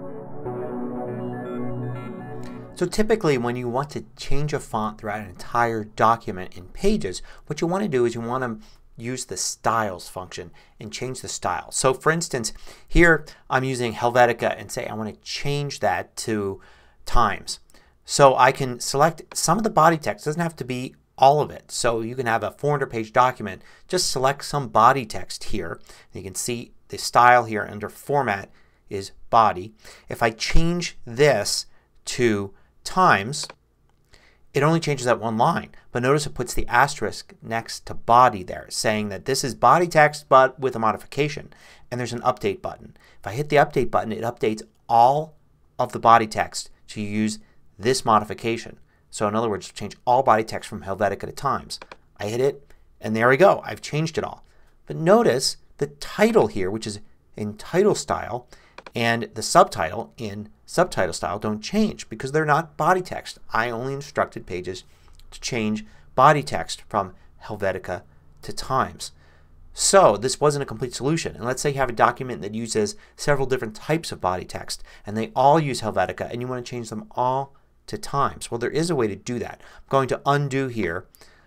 So typically when you want to change a font throughout an entire document in Pages, what you want to do is you want to use the styles function and change the style. So for instance here I'm using Helvetica and say I want to change that to Times. So I can select some of the body text. It doesn't have to be all of it. So you can have a 400-page document. Just select some body text here. And you can see the style here under Format is Body. If I change this to Times, it only changes that one line. But notice it puts the asterisk next to Body there saying that this is body text but with a modification. And there's an update button. If I hit the update button it updates all of the body text to use this modification. So in other words change all body text from Helvetica to Times. I hit it and there we go. I've changed it all. But notice the title here, which is in title style, and the subtitle in subtitle style don't change because they're not body text. I only instructed Pages to change body text from Helvetica to Times. So this wasn't a complete solution. And let's say you have a document that uses several different types of body text and they all use Helvetica and you want to change them all to Times. Well, there is a way to do that. I'm going to undo here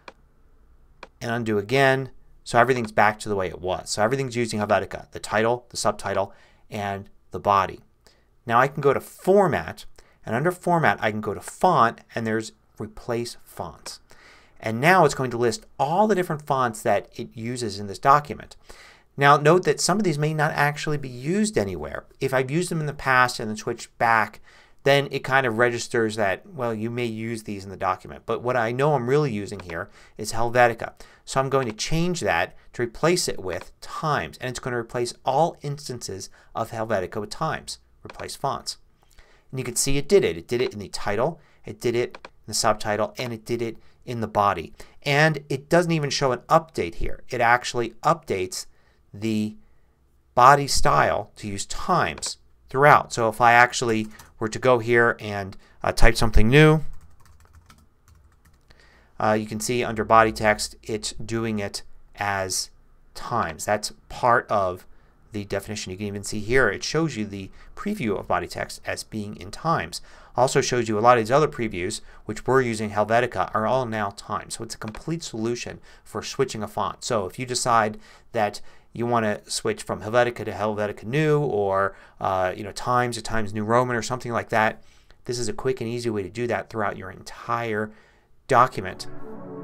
and undo again so everything's back to the way it was. So everything's using Helvetica. The title, the subtitle, and the body. Now I can go to Format and under Format I can go to Font and there's Replace Fonts. And now it's going to list all the different fonts that it uses in this document. Now note that some of these may not actually be used anywhere. If I've used them in the past and then switched back, then it kind of registers that, well, you may use these in the document. But what I know I'm really using here is Helvetica. So I'm going to change that to replace it with Times. And it's going to replace all instances of Helvetica with Times. Replace fonts. And you can see it did it. It did it in the title, it did it in the subtitle, and it did it in the body. And it doesn't even show an update here. It actually updates the body style to use Times throughout. So if I actually were to go here and type something new, you can see under body text it's doing it as Times. That's part of the definition. You can even see here it shows you the preview of body text as being in Times. Also shows you a lot of these other previews which were using Helvetica are all now Times. So it's a complete solution for switching a font. So if you decide that you want to switch from Helvetica to Helvetica New or Times to Times New Roman or something like that, this is a quick and easy way to do that throughout your entire document.